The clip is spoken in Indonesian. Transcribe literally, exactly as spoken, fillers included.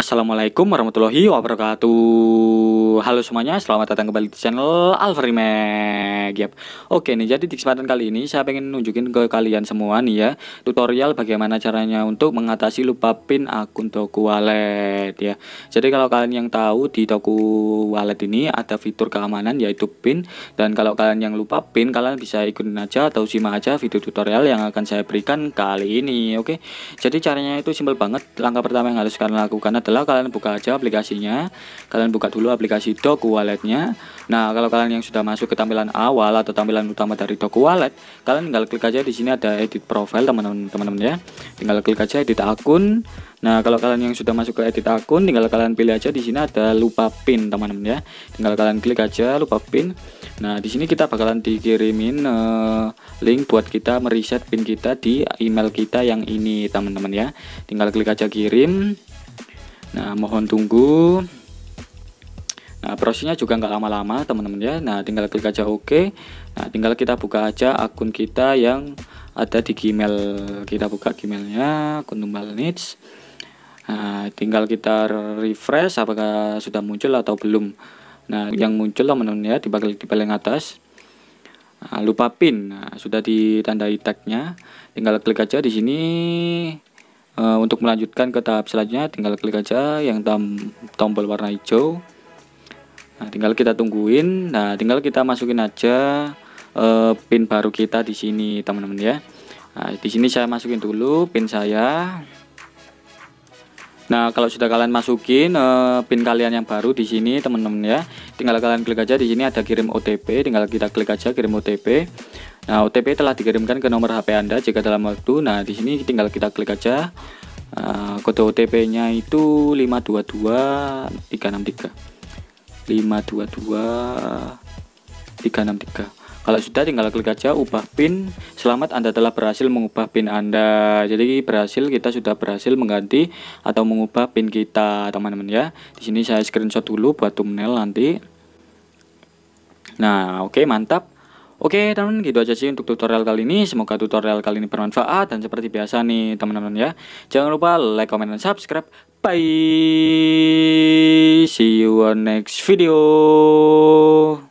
Assalamualaikum warahmatullahi wabarakatuh. Halo semuanya, selamat datang kembali di channel Alfarimek. Yap. Oke nih, jadi di kesempatan kali ini saya pengen nunjukin ke kalian semua nih ya, tutorial bagaimana caranya untuk mengatasi lupa pin akun Doku Wallet ya. Jadi kalau kalian yang tahu di Doku Wallet ini ada fitur keamanan yaitu pin, dan kalau kalian yang lupa pin, kalian bisa ikutin aja atau simak aja video tutorial yang akan saya berikan kali ini. Oke. Jadi caranya itu simpel banget. Langkah pertama yang harus kalian lakukan adalah kalian buka aja aplikasinya. Kalian buka dulu aplikasi Doku Walletnya. Nah, kalau kalian yang sudah masuk ke tampilan awal atau tampilan utama dari Doku Wallet, kalian tinggal klik aja di sini ada edit profile teman-teman teman-teman ya. Tinggal klik aja edit akun. Nah, kalau kalian yang sudah masuk ke edit akun, tinggal kalian pilih aja di sini ada lupa pin teman-teman ya. Tinggal kalian klik aja lupa pin. Nah, di sini kita bakalan dikirimin uh, link buat kita mereset pin kita di email kita yang ini teman-teman ya. Tinggal klik aja kirim. Nah, mohon tunggu. Nah, prosesnya juga nggak lama-lama teman-teman ya. Nah, tinggal klik aja oke. Nah, tinggal kita buka aja akun kita yang ada di Gmail. Kita buka Gmailnya, akun Tumbal Needs. Nah, tinggal kita refresh apakah sudah muncul atau belum. Nah, yang muncul teman-teman ya di bagian di paling atas. Nah, lupa pin. Nah, sudah ditandai tagnya. Tinggal klik aja di sini. Uh, untuk melanjutkan ke tahap selanjutnya, tinggal klik aja yang tom tombol warna hijau. Nah, tinggal kita tungguin. Nah, tinggal kita masukin aja uh, pin baru kita di sini, teman-teman ya. Nah, di sini saya masukin dulu pin saya. Nah, kalau sudah kalian masukin uh, pin kalian yang baru di sini, teman-teman ya, tinggal kalian klik aja di sini ada kirim O T P. Tinggal kita klik aja kirim O T P. Nah, O T P telah dikirimkan ke nomor H P Anda jika dalam waktu. Nah, di sini tinggal kita klik aja. Uh, kode O T P-nya itu lima dua dua tiga enam tiga. lima dua dua tiga enam tiga. Kalau sudah, tinggal klik aja ubah pin. Selamat, Anda telah berhasil mengubah pin Anda. Jadi berhasil, kita sudah berhasil mengganti atau mengubah pin kita, teman-teman ya. Di sini saya screenshot dulu buat thumbnail nanti. Nah, oke, okay, mantap. Oke teman-teman, gitu aja sih untuk tutorial kali ini. Semoga tutorial kali ini bermanfaat, dan seperti biasa nih teman-teman ya, jangan lupa like, comment, dan subscribe. Bye, see you on next video.